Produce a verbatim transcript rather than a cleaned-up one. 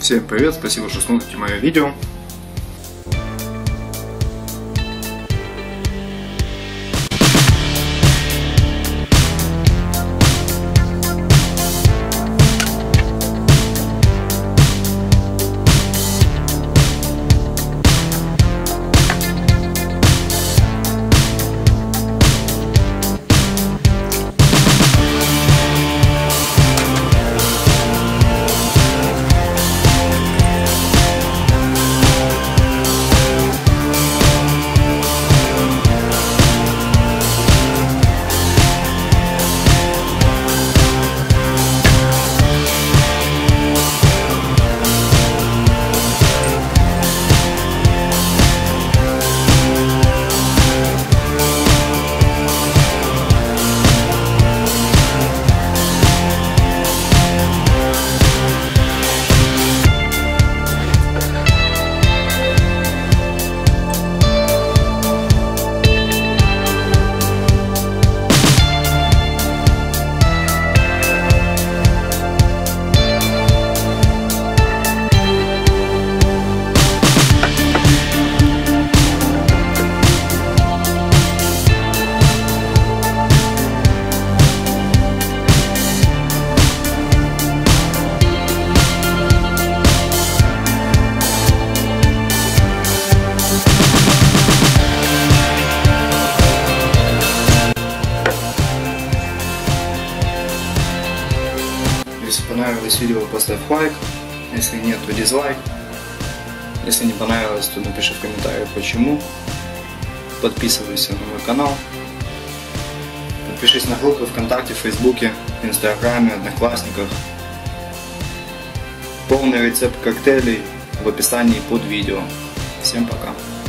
Всем привет, спасибо, что смотрите мое видео. Если понравилось видео, поставь лайк, если нет, то дизлайк. Если не понравилось, то напиши в комментариях почему. Подписывайся на мой канал. Подпишись на группы ВКонтакте, Фейсбуке, Инстаграме, Одноклассниках. Полный рецепт коктейлей в описании под видео. Всем пока!